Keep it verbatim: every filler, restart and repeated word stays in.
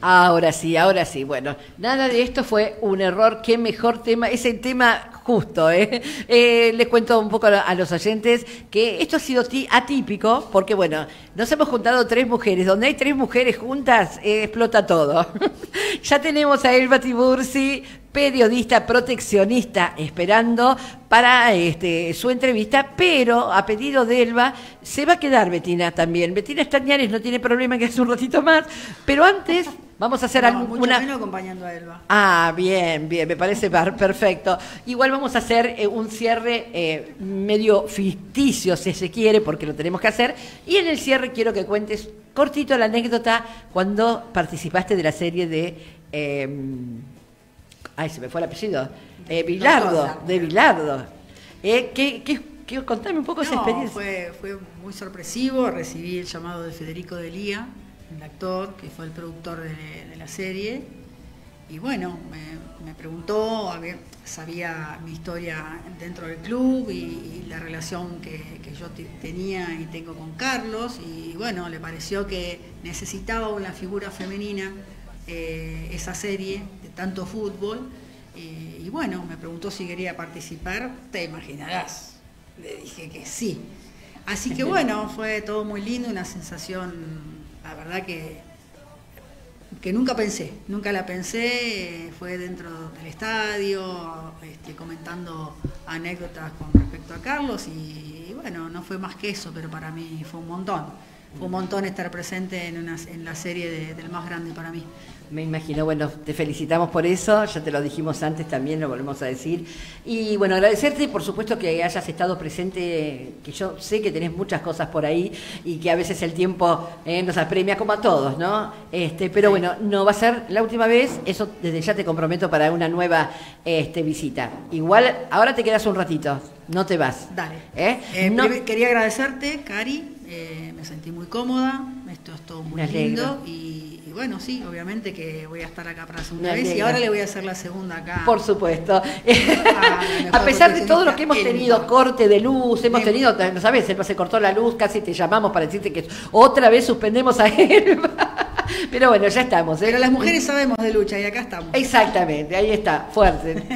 Ahora sí, ahora sí. Bueno, nada de esto fue un error. Qué mejor tema, ese tema justo. ¿eh? Eh, les cuento un poco a, a los oyentes que esto ha sido atípico porque, bueno, nos hemos juntado tres mujeres. Donde hay tres mujeres juntas, eh, explota todo. Ya tenemos a Elba Tiburzi, periodista proteccionista, esperando para este, su entrevista, pero a pedido de Elba se va a quedar Betina también. Betina Estañares no tiene problema en que hace un ratito más, pero antes vamos a hacer no, alguna... mucho menos acompañando a Elba. Ah, bien, bien, me parece perfecto. Igual vamos a hacer eh, un cierre eh, medio ficticio, si se quiere, porque lo tenemos que hacer. Y en el cierre quiero que cuentes cortito la anécdota cuando participaste de la serie de... Eh, ay, se me fue el apellido. Eh, Bilardo, de Bilardo. Eh, ¿qué, qué, qué, contame un poco no, esa experiencia. Fue, fue muy sorpresivo. Recibí el llamado de Federico Delía, el actor, que fue el productor de, de la serie. Y bueno, me, me preguntó, a ver, sabía mi historia dentro del club y, y la relación que, que yo tenía y tengo con Carlos. Y bueno, le pareció que necesitaba una figura femenina. Eh, esa serie de tanto fútbol eh, y bueno, me preguntó si quería participar, te imaginarás, le dije que sí, así que bueno, fue todo muy lindo, una sensación, la verdad que que nunca pensé, nunca la pensé, eh, fue dentro del estadio, este, comentando anécdotas con respecto a Carlos y, y bueno, no fue más que eso, pero para mí fue un montón. Fue un montón estar presente en, una, en la serie de, del más grande para mí. Me imagino, bueno, te felicitamos por eso, ya te lo dijimos antes, también lo volvemos a decir. Y bueno, agradecerte, por supuesto, que hayas estado presente, que yo sé que tenés muchas cosas por ahí y que a veces el tiempo eh, nos apremia como a todos, ¿no? Este, pero bueno, no va a ser la última vez, eso desde ya te comprometo para una nueva este, visita. Igual, ahora te quedas un ratito, no te vas. Dale. ¿Eh? Eh, no... Quería agradecerte, Cari, eh, me sentí muy cómoda, esto es todo muy lindo y, y bueno, sí, obviamente que voy a estar acá para la segunda vez y ahora le voy a hacer la segunda acá. Por supuesto. A pesar de todo lo que hemos tenido, corte de luz, hemos tenido, no sabes, se cortó la luz, casi te llamamos para decirte que otra vez suspendemos a él. Pero bueno, ya estamos. ¿eh? Pero las mujeres sabemos de lucha y acá estamos. Exactamente, ahí está, fuerte.